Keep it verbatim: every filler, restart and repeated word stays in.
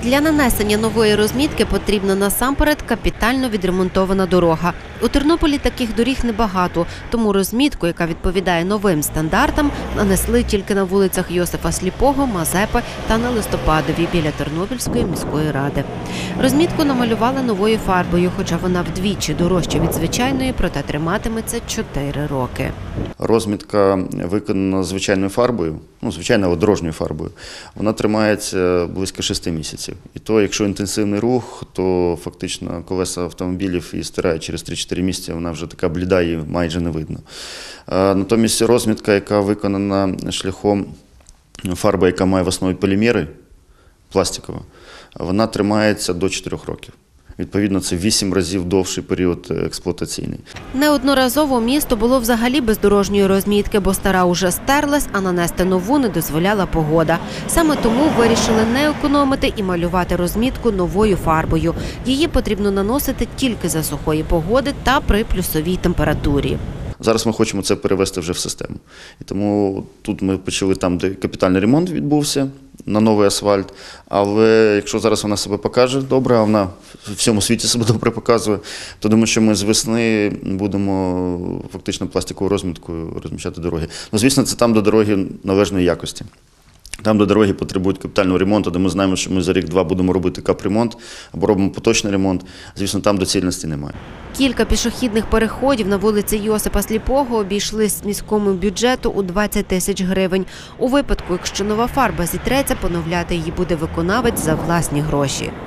Для нанесення нової розмітки потрібна насамперед капітально відремонтована дорога. У Тернополі таких доріг небагато, тому розмітку, яка відповідає новим стандартам, нанесли тільки на вулицях Йосифа Сліпого, Мазепи та на Листопадовій біля Тернопільської міської ради. Розмітку намалювали новою фарбою, хоча вона вдвічі дорожча від звичайної, проте триматиметься чотири роки. Розмітка виконана звичайною фарбою, ну, звичайною дорожньою фарбою. Вона тримається близько шести місяців. І то, якщо інтенсивний рух, то фактично колеса автомобілів і стирають через три-чотири місяці, вона вже така бліда і майже не видно. Натомість розмітка, яка виконана шляхом фарби, яка має в основі полімери, пластикова, вона тримається до чотирьох років. Відповідно, це вісім разів довший період експлуатаційний. Неодноразово місто було взагалі без дорожньої розмітки, бо стара уже стерлась, а нанести нову не дозволяла погода. Саме тому вирішили не економити і малювати розмітку новою фарбою. Її потрібно наносити тільки за сухої погоди та при плюсовій температурі. Зараз ми хочемо це перевести вже в систему. І тому тут ми почали там, де капітальний ремонт відбувся, на новий асфальт. Але якщо зараз вона себе покаже добре, а вона в всьому світі себе добре показує, то думаю, що ми з весни будемо фактично пластиковою розміткою розміщати дороги. Ну, звісно, це там до дороги належної якості. Там, де дороги потребують капітального ремонту, де ми знаємо, що ми за рік-два будемо робити капремонт або робимо поточний ремонт, звісно, там доцільності немає. Кілька пішохідних переходів на вулиці Йосипа Сліпого обійшлись міському бюджету у двадцять тисяч гривень. У випадку, якщо нова фарба зітреться, поновляти її буде виконавець за власні гроші.